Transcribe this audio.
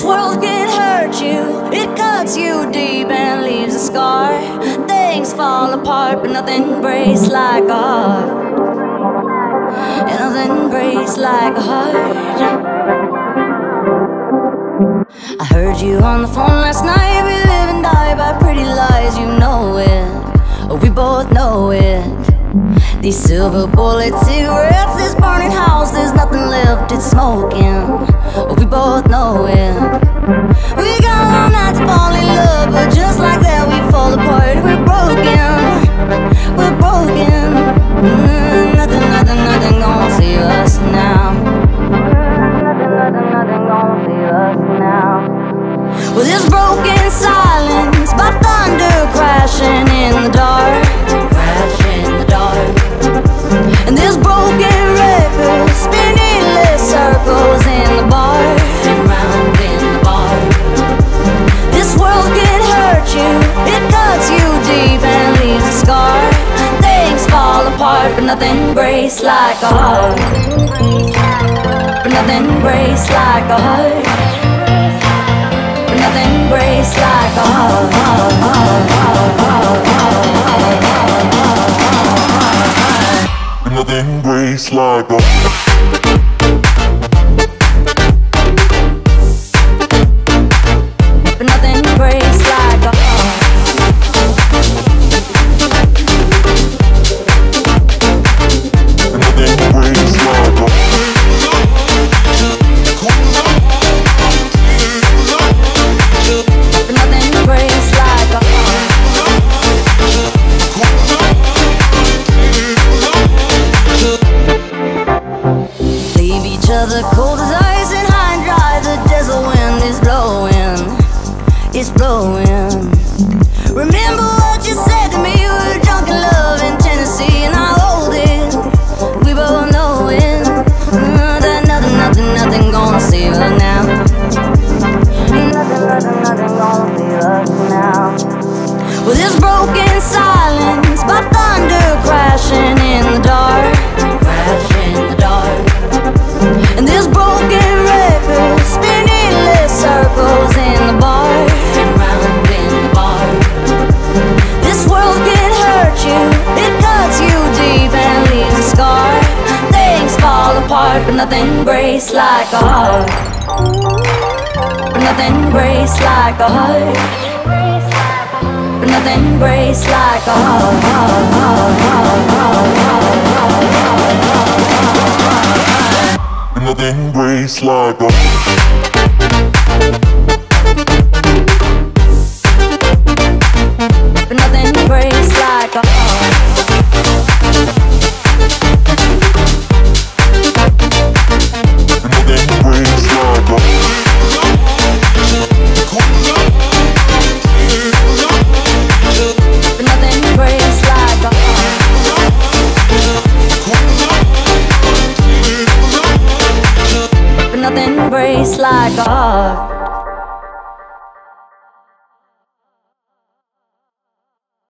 This world can hurt you, it cuts you deep and leaves a scar. Things fall apart, but nothing breaks like a heart. And nothing breaks like a heart. I heard you on the phone last night. We live and die by pretty lies, you know it. We both know it. These silver bullet cigarettes, this burning house, there's nothing left, it's smoking. We both know it. We got all night to fall in love, but just like that we fall apart. We're broken, we're broken. Nothing gonna save us now. Nothing gonna save us now. Well, this broken silence by thunder crashing in the dark, crashing in the dark. And this broken record spinning less circles in the bar, and round in the bar. This world can hurt you, it cuts you deep and leaves a scar. Things fall apart, but nothing breaks like a heart. But nothing breaks like a heart. But nothing breaks like a heart. Nothing breaks like a But nothing breaks like a Nothing breaks like a But nothing breaks like a leave each other cold as ice and high and dry. The desert wind is blowing, it's blowing. Remember what you said to me, we were drunk in love in Tennessee, and I hold it, we both know it. That nothing gonna save us now. Nothing gonna save us now. Well, this broken silence by thunder crashing in the dark, crashing in the dark. And this broken record spinning less circles in the bar, and round in the bar. This world can hurt you, it cuts you deep and leaves a scar. Things fall apart, but nothing breaks like a heart. But nothing breaks like a heart. But nothing breaks like a Nothing breaks like a But nothing breaks like a Nothing breaks like a But nothing breaks like a But nothing breaks like a heart.